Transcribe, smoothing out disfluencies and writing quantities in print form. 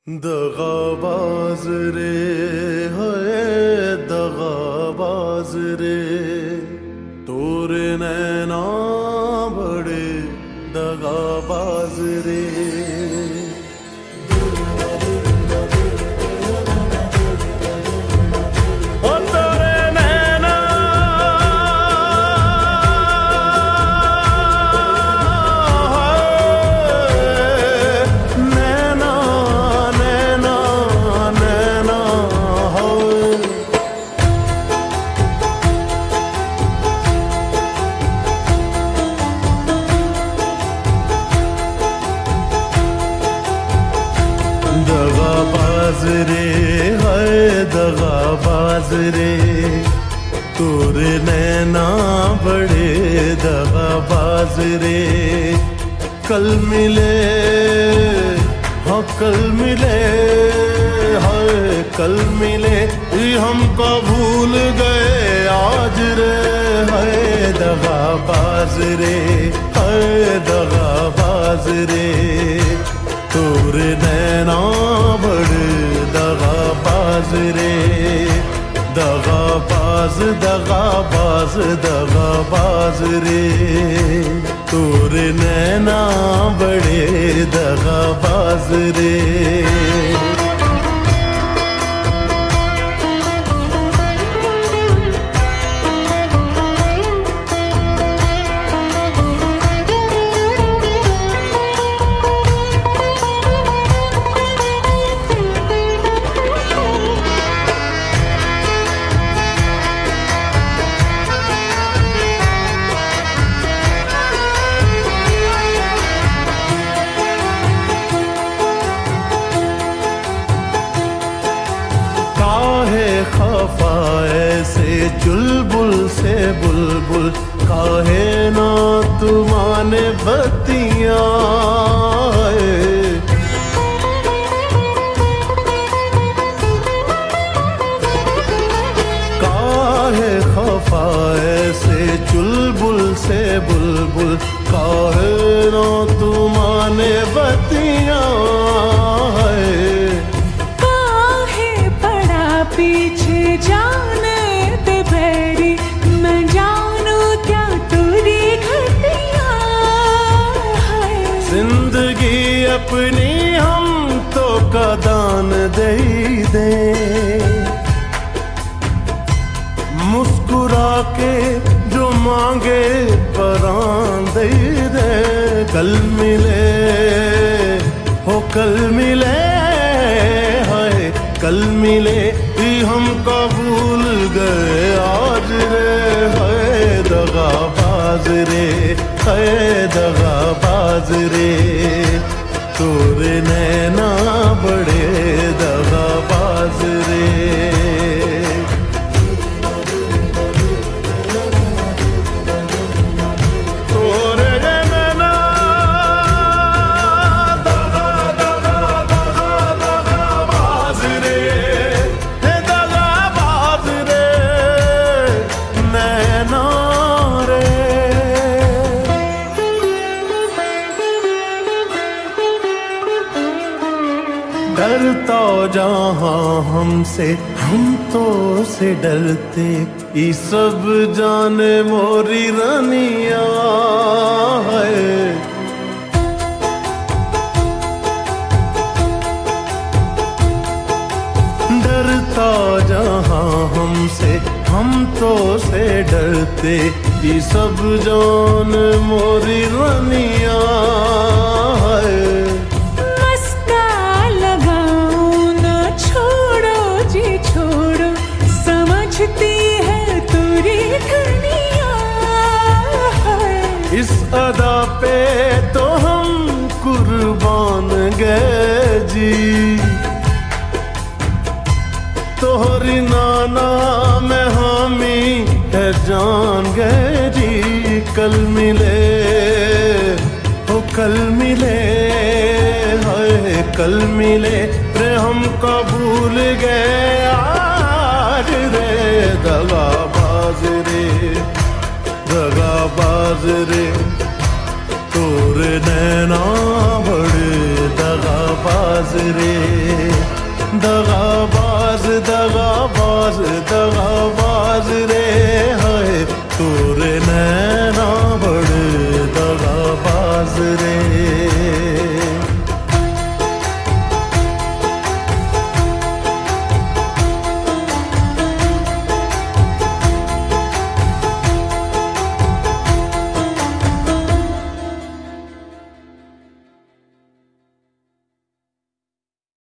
दगाबाज रे है दगाबाज रे, तोरे नैना बड़े दगाबाज रे। दगाबाज रे है दगाबाज रे, तोरे नैना बड़े दगाबाज रे। कल मिले हाँ कल मिले हाय कल मिले, हमको भूल गए आज रे। है दगाबाज रे है दगाबाज रे, तोरे नैना बड़े दगाबाज रे। दगाबाज दगाबाज दगाबाज रे, तोरे नैना बड़े दगाबाज रे। खफा ऐसे चुलबुल से बुलबुल, काहे ना तुमाने बत्तियां। काहे खफा ऐसे चुलबुल से बुलबुल, काहे ना तुमाने बत्तियां। पीछे जाने दे बैरी, मैं जानू क्या तेरी घटिया है। जिंदगी अपनी हम तो कदान दे दे, मुस्कुरा के जो मांगे परान दे दे। कल मिले हो कल मिले हाय कल मिले, हमको भूल गए आज रे। है दगाबाज रे है दगाबाज रे, तोरे नैना बड़े दगाबाज रे। डरता जहाँ हमसे हम तो से डरते, ये सब जाने मोरी रानिया है। डरता जहाँ हमसे हम तो से डरते, ये सब जान मोरी रानिया है। इस अदा पे तो हम कुर्बान गए जी, तोहरी नाना में हामी है जान गए जी। कल मिले हो कल मिले हाय कल मिले रे, हमको भूल गए आज रे। दगाबाज रे दगाबाज रे, तोरे नैना बड़े दगाबाज दगाबाज रे, दगाबाज दगाबाज दगाबाज रे, हाय तू